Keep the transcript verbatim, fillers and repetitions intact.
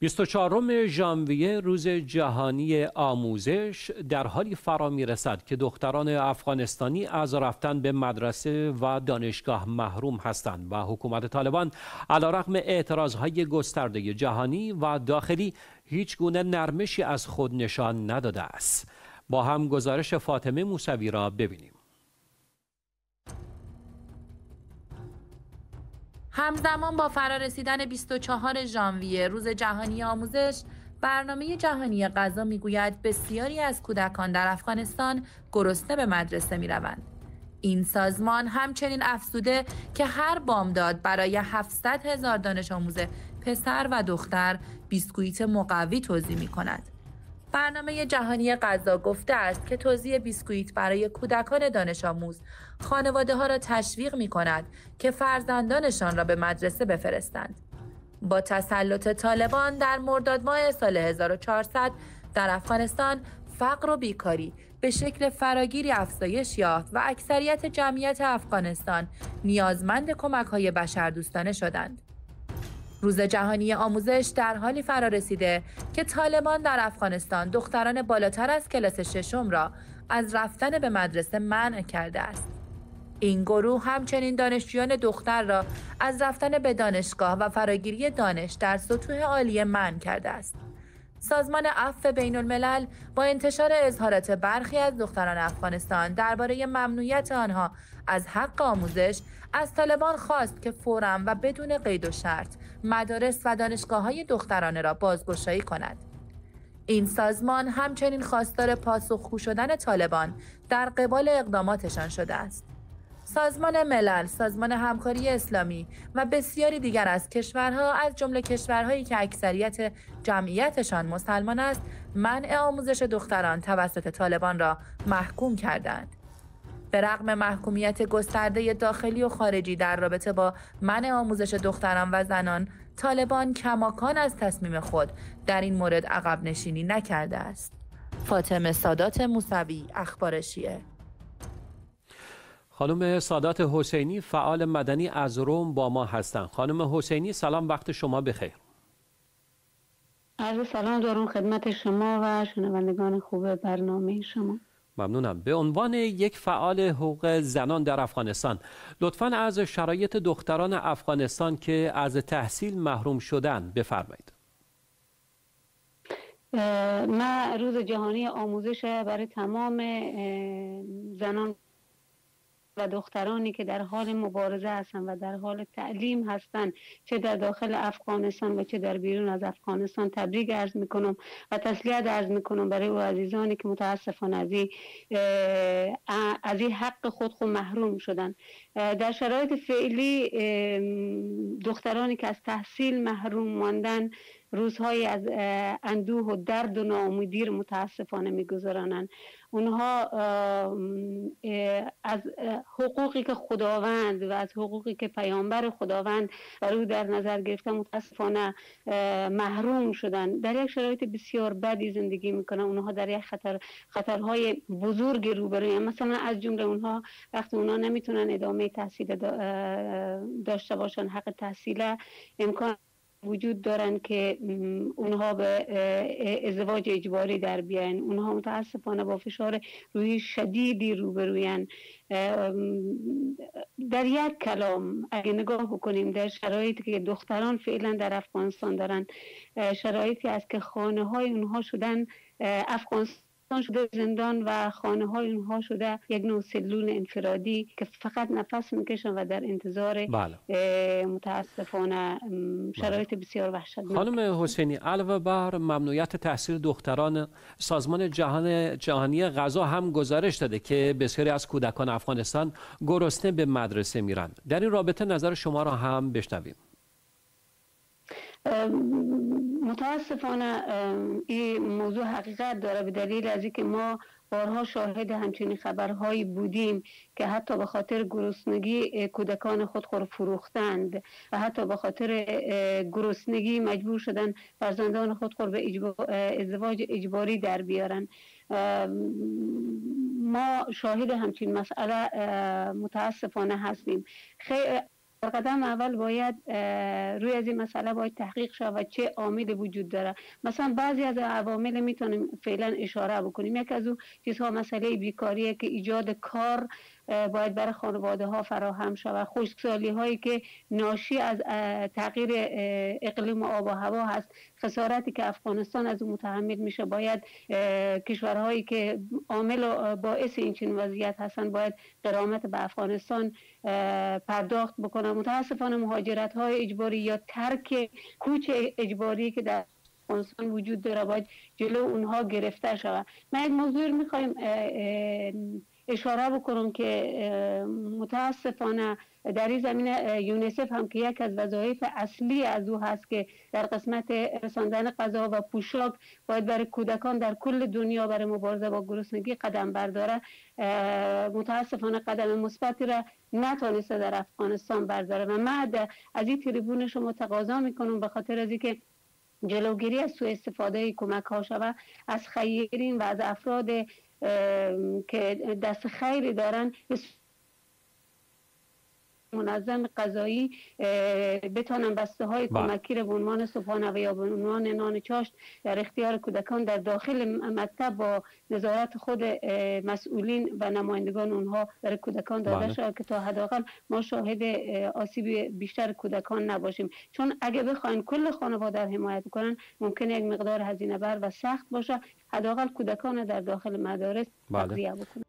بیست و چهارم ژانویه روز جهانی آموزش در حالی فرا می‌رسد که دختران افغانستانی از رفتن به مدرسه و دانشگاه محروم هستند و حکومت طالبان علیرغم اعتراضهای گسترده جهانی و داخلی هیچ گونه نرمشی از خود نشان نداده است. با هم گزارش فاطمه موسوی را ببینیم. همزمان با فرارسیدن بیست و چهارم ژانویه روز جهانی آموزش، برنامه جهانی غذا میگوید بسیاری از کودکان در افغانستان گرسنه به مدرسه میروند. این سازمان همچنین افزوده که هر بامداد برای هفتصد هزار دانش آموز پسر و دختر بیسکویت مقوی توزیع می کند. برنامه جهانی غذا گفته است که توزیع بیسکویت برای کودکان دانش آموز خانواده ها را تشویق می کند که فرزندانشان را به مدرسه بفرستند. با تسلط طالبان در مرداد ماه سال هزار و چهارصد در افغانستان فقر و بیکاری به شکل فراگیری افزایش یافت و اکثریت جمعیت افغانستان نیازمند کمک‌های بشردوستانه شدند. روز جهانی آموزش در حالی فرا رسیده که طالبان در افغانستان دختران بالاتر از کلاس ششم را از رفتن به مدرسه منع کرده است. این گروه همچنین دانشجویان دختر را از رفتن به دانشگاه و فراگیری دانش در سطوح عالیه منع کرده است. سازمان عفو بین الملل با انتشار اظهارات برخی از دختران افغانستان درباره ممنوعیت آنها از حق آموزش از طالبان خواست که فوراً و بدون قید و شرط مدارس و دانشگاه‌های دخترانه را بازگشایی کند. این سازمان همچنین خواستار پاسخگو شدن طالبان در قبال اقداماتشان شده است. سازمان ملل، سازمان همکاری اسلامی و بسیاری دیگر از کشورها از جمله کشورهایی که اکثریت جمعیتشان مسلمان است، منع آموزش دختران توسط طالبان را محکوم کردند. به رغم محکومیت گسترده داخلی و خارجی در رابطه با منع آموزش دختران و زنان، طالبان کماکان از تصمیم خود در این مورد عقب نشینی نکرده است. فاطمه سادات موسوی، اخبار شیعه. خانم سادات حسینی فعال مدنی از روم با ما هستند. خانم حسینی سلام، وقت شما بخیر. عرض سلام دارم خدمت شما و شنوندگان خوب برنامه شما. ممنونم. به عنوان یک فعال حقوق زنان در افغانستان لطفاً از شرایط دختران افغانستان که از تحصیل محروم شدن بفرمایید. من روز جهانی آموزش برای تمام زنان و دخترانی که در حال مبارزه هستند و در حال تعلیم هستند، چه در داخل افغانستان و چه در بیرون از افغانستان، تبریک عرض میکنم و تسلیت عرض میکنم برای او عزیزانی که متاسفانه از این از این حق خود خود محروم شدن. در شرایط فعلی دخترانی که از تحصیل محروم ماندن روزهای از اندوه و درد و ناامیدی متاسفانه میگذرانند. اونها از حقوقی که خداوند و از حقوقی که پیامبر خداوند بر او در نظر گرفته متاسفانه محروم شدن. در یک شرایط بسیار بدی زندگی میکنن. اونها در یک خطر خطرهای بزرگی روبروی، مثلا از جمله اونها وقتی اونها نمیتونن ادامه تحصیل داشته باشن، حق تحصیل امکان وجود دارن که اونها به ازدواج اجباری در بیاین. اونها متاسفانه با فشار روحی شدیدی روبروین. در یک کلام اگه نگاه بکنیم در شرایطی که دختران فعلا در افغانستان دارن، شرایطی است که خانه های اونها شدن افغانستان شده زندان و خانه های اونها شده یک نوع سلول انفرادی که فقط نفس میکشن و در انتظار بله. متاسفانه شرایط بله. بسیار وحشتناک. خانم حسینی، علاوه بر ممنوعیت تحصیل دختران، سازمان جهان جهانی غذا هم گزارش داده که بسیاری از کودکان افغانستان گرسنه به مدرسه میرن. در این رابطه نظر شما را هم بشنویم. متاسفانه این موضوع حقیقت داره، به دلیل از اینکه ما بارها شاهد همچنین خبرهایی بودیم که حتی به خاطر گرسنگی کودکان خود خود فروختند و حتی به خاطر گرسنگی مجبور شدن فرزندان خود خود به ازدواج اجباری در بیارن. ما شاهد همچین مسئله متاسفانه هستیم. خیلی قدم اول باید روی از این مسئله باید تحقیق شود و چه عامل وجود داره. مثلا بعضی از عوامل میتونیم فعلا اشاره بکنیم. یک از اون چیزها مسئله بیکاریه که ایجاد کار باید برای خانواده ها فراهم شود. خشکسالی هایی که ناشی از تغییر اقلیم و آب و هوا هست، خسارتی که افغانستان از اون متحمل میشه، باید کشورهایی که عامل و باعث این چنین وضعیت هستن باید غرامت به افغانستان پرداخت بکنن. متاسفانه مهاجرت های اجباری یا ترک کوچ اجباری که در افغانستان وجود داره باید جلو اونها گرفته شود. من یک موضوع میخوایم اشاره بکنم که متاسفانه در این زمینه یونیسف هم که یک از وظایف اصلی از او هست که در قسمت رساندن غذا و پوشاک باید برای کودکان در کل دنیا برای مبارزه با گرسنگی قدم برداره، متاسفانه قدم مثبتی را نتونسته در افغانستان برداره. و من از این تریبون شما تقاضا میکنم به خاطر از اینکه جلوگیری از سوء استفاده کمک ها شود، از خیرین و از افراد که دست خیری دارن منظم قضایی بتانن بسته های کمکی را به عنوان صبحانه یا به عنوان نان چاشت در اختیار کودکان در داخل مکتب با نظارت خود مسئولین و نمایندگان اونها برای کودکان داده شود که تا حداقل ما شاهد آسیب بیشتر کودکان نباشیم. چون اگه بخواین کل خانواده را حمایت کنن ممکنه یک مقدار هزینه بر و سخت باشه. حداقل کودکان در داخل مدارس تغذیه بکنن.